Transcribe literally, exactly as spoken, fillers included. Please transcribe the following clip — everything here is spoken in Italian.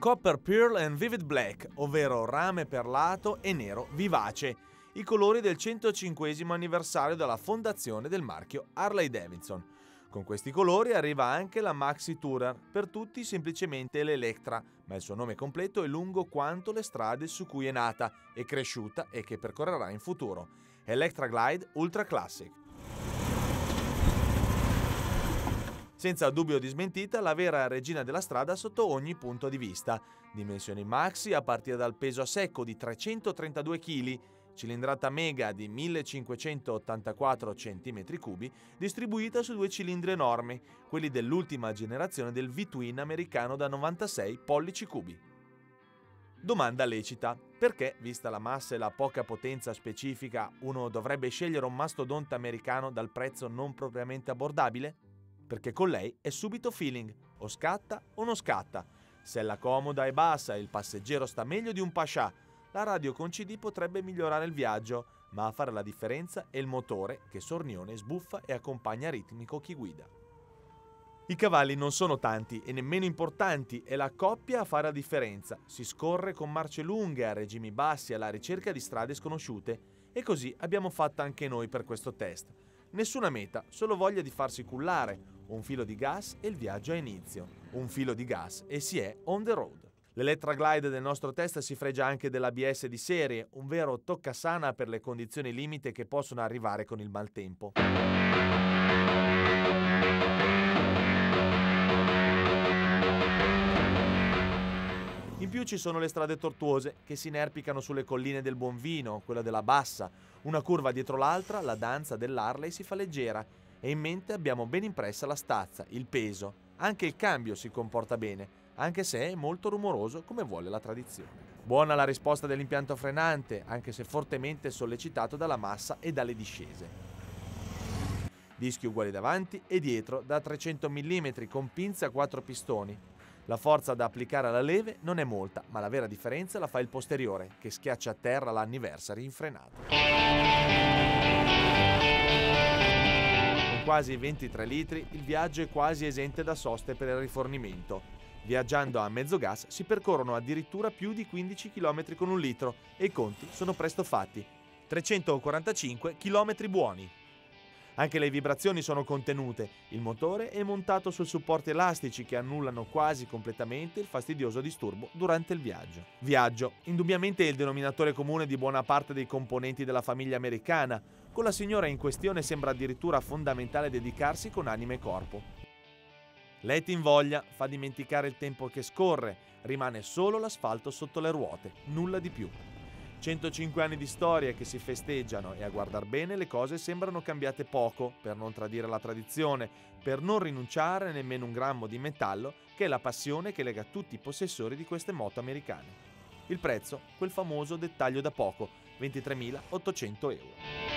Copper Pearl and Vivid Black, ovvero rame perlato e nero vivace, i colori del centocinquesimo anniversario della fondazione del marchio Harley Davidson. Con questi colori arriva anche la Maxi Tourer, per tutti semplicemente l'Electra, ma il suo nome completo è lungo quanto le strade su cui è nata, è cresciuta e che percorrerà in futuro. Electra Glide Ultra Classic. Senza dubbio di smentita, la vera regina della strada sotto ogni punto di vista. Dimensioni maxi a partire dal peso a secco di trecentotrentadue chili, cilindrata mega di millecinquecentottantaquattro centimetri cubi, distribuita su due cilindri enormi, quelli dell'ultima generazione del V-Twin americano da novantasei pollici cubi. Domanda lecita: perché, vista la massa e la poca potenza specifica, uno dovrebbe scegliere un mastodonte americano dal prezzo non propriamente abbordabile? Perché con lei è subito feeling, o scatta o non scatta. Sella comoda e bassa e il passeggero sta meglio di un Pasha. La radio con C D potrebbe migliorare il viaggio, ma a fare la differenza è il motore che sornione, sbuffa e accompagna ritmico chi guida. I cavalli non sono tanti e nemmeno importanti, è la coppia a fare la differenza. Si scorre con marce lunghe, a regimi bassi, alla ricerca di strade sconosciute, e così abbiamo fatto anche noi per questo test. Nessuna meta, solo voglia di farsi cullare, un filo di gas e il viaggio ha inizio, un filo di gas e si è on the road. L'Electra Glide del nostro test si fregia anche dell'A B S di serie, un vero toccasana per le condizioni limite che possono arrivare con il maltempo. In più ci sono le strade tortuose che si inerpicano sulle colline del Buonvino, quella della Bassa. Una curva dietro l'altra, la danza dell'Harley si fa leggera e in mente abbiamo ben impressa la stazza, il peso. Anche il cambio si comporta bene, anche se è molto rumoroso come vuole la tradizione. Buona la risposta dell'impianto frenante, anche se fortemente sollecitato dalla massa e dalle discese. Dischi uguali davanti e dietro da trecento millimetri con pinze a quattro pistoni. La forza da applicare alla leve non è molta, ma la vera differenza la fa il posteriore, che schiaccia a terra l'Anniversary in frenata. Con quasi ventitré litri, il viaggio è quasi esente da soste per il rifornimento. Viaggiando a mezzo gas si percorrono addirittura più di quindici chilometri con un litro e i conti sono presto fatti. trecentoquarantacinque chilometri buoni. Anche le vibrazioni sono contenute, il motore è montato su supporti elastici che annullano quasi completamente il fastidioso disturbo durante il viaggio. Viaggio, indubbiamente il denominatore comune di buona parte dei componenti della famiglia americana, con la signora in questione sembra addirittura fondamentale dedicarsi con anima e corpo. Lei ti invoglia, fa dimenticare il tempo che scorre, rimane solo l'asfalto sotto le ruote, nulla di più. centocinque anni di storia che si festeggiano e a guardar bene le cose sembrano cambiate poco, per non tradire la tradizione, per non rinunciare nemmeno un grammo di metallo, che è la passione che lega tutti i possessori di queste moto americane. Il prezzo, quel famoso dettaglio da poco, ventitremilaottocento euro.